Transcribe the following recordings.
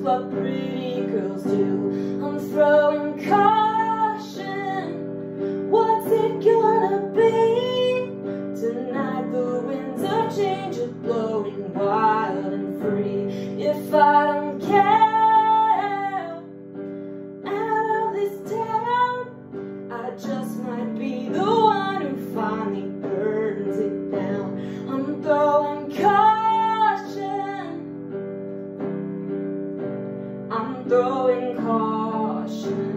what pretty girls do. I'm throwing caution. What's it gonna be? Tonight the winds of change are blowing wild and free. If I don't care out of this town, I just might be the one who finally burns it down. I'm throwing caution. I'm throwing caution.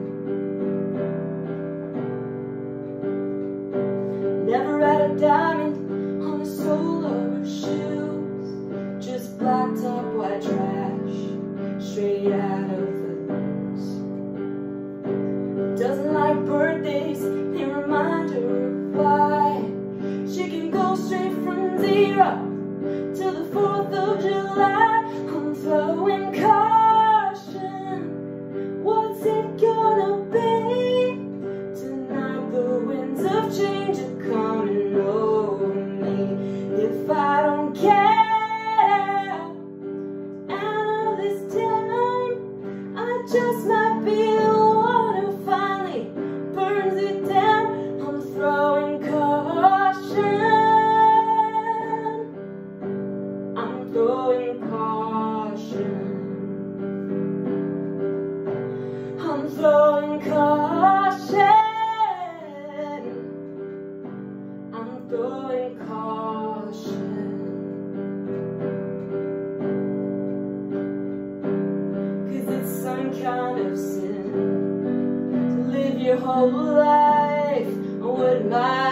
Never had a diamond on the sole of her shoes, just black top, white trash, straight out of the news. Doesn't like birthdays, they remind her of why she can go straight from 0 to the 4th of July. I'm throwing caution. What's it gonna be? Tonight the winds of change are coming over me. If I don't care out of this town, I just might be the one who finally burns it down. I'm throwing caution. I'm throwing caution. I'm throwing caution. I'm throwing caution. 'Cause it's some kind of sin to live your whole life with my